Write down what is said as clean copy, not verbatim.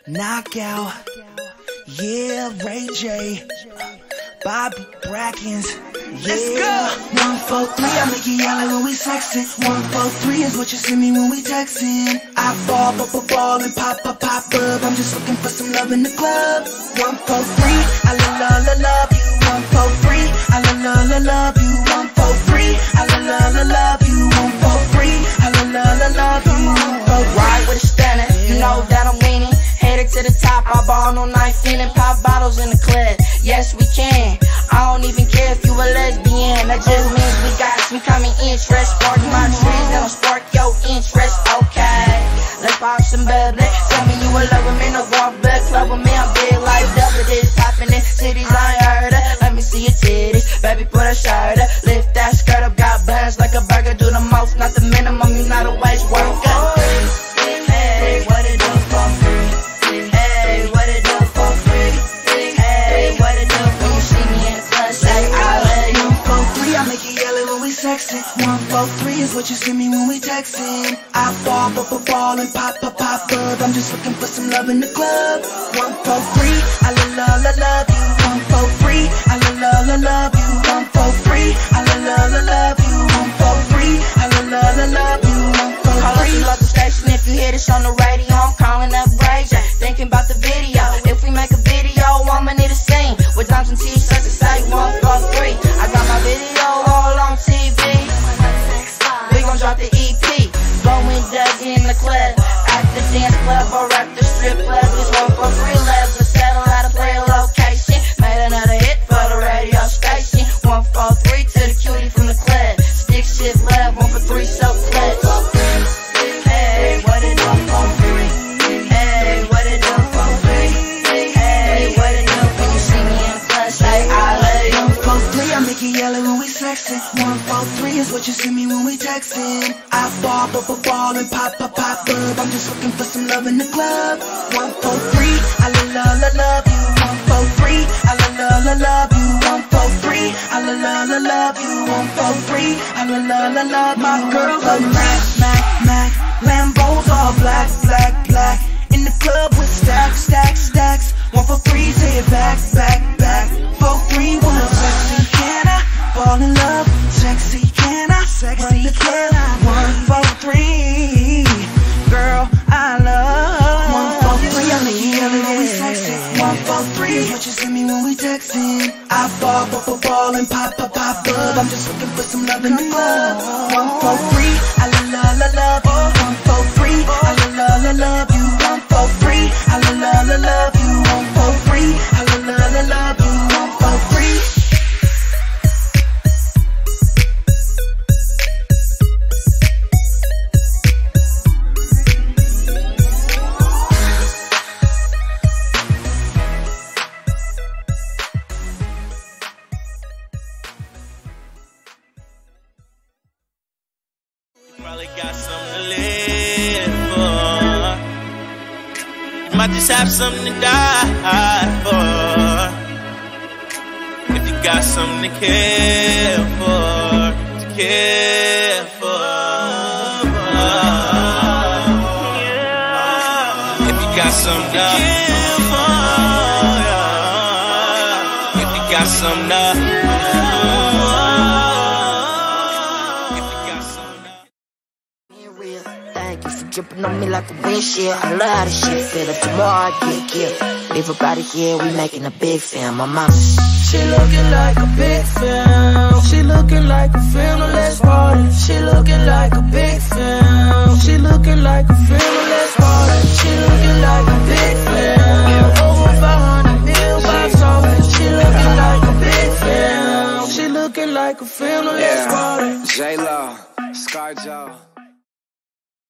Knockout, yeah, Ray J, Bobby Brackins, yeah. Let's go. 1, 4, 3, I make you yell when we sexin'. 1, 4, 3 is what you send me when we textin'. I ball, ball, and pop, bub. I'm just looking for some love in the club. 1, 4, 3, I love you. 1, 4, 3, I love you. 1, 4, 3, I love you. 1, 4, 3, I love you. Ride with a stunna, you know that I'm winning. Headed to the top, I ball no knife in and pop bottles in the club. Yes, we can. I don't even care if you a lesbian. That just means we got some common interest. Spark my trends, that'll spark your interest. Okay, let's pop some bubbly. Tell me you a lover, man, I walk back club with me. I'm big like double this, poppin' in cities I ain't heard of. Let me see your titties, baby, put a shirt up. Lift that skirt up, got buns like a burger. Do the most, not the minimum. You not a waste worker. Hey, what it do for free? Hey, what it do for free? Hey, what it do when you see me in the club? Say I love you. 1, 4, 3, I make you yell when we sexin'. 1, 4, 3 is what you send me when we textin'. I ball, ball, and pop, bub. I'm just looking for some love in the club. 1, 4, 3, I love you. 1, 4, 3, I love you. 1, 4, 3, I love you. 1, 4, 3, I love you. 1, 4, 3. Call up the local station if you hear this on the radio. I'm calling up Ray J, thinking about the video. If we make a video, I'ma need a scene with drums and t-shirts that say 1, 4, 3. I got my video all on TV. We gon' drop the EP, blowing dubs in the club, at the dance club or at the strip club. It's 1, 4, 3 levels, a satellite to play a location. Made another hit for the radio station. 1, 4, 3 to the cutie from the club. Stick shift love, 1 for 3 so clutch. Hey, what it do for free? Hey, what it do for free? Hey, what it do when you see me in the club? Say I love you. 1, 4, 3, I make you yell when we sexin'. 1, 4, 3 is what you send me when we textin'. I ball, ball, and pop, bub. I'm just looking for some love in the club. 1, 4, 3, I love you. 1, 4, 3, I love you. 1, 4, 3, I love you. 1, 4, 3, I love you. My girl love Mac. Lambos all black. In the club with stacks. 1, 4, 3, say it back. 4, 3, 1, sexy, can I fall in love? Sexy, can I? Sexy, can I? 1, 4, 3, girl, I love. 1, 4, 3, I make you yell when we sexin'. 1, 4, 3 is what you send me when we textin'. I ball, and pop, bub. I'm just looking for some love in the club. 1, 4, 3, I love you. 1, 4, 3, I love you. 1, 4, 3, I love you. 1, 4, 3, I love you. 1, 4, 3. Probably got something to live for. You might just have something to die for. If you got something to care for, If you got something to care for, if you got something to Drippin' on me like a windshield. I love how this shit feel. If tomorrow I get killed, leave up out of here, we making a big film. My mama, she looking like a big film. She looking like a film, let's party. She looking like a big film. She looking like a film, let's party. She looking like a big film. Over 500 mil box office. She looking like a big film. She looking like a film, let's party. J-Lo, ScarJo.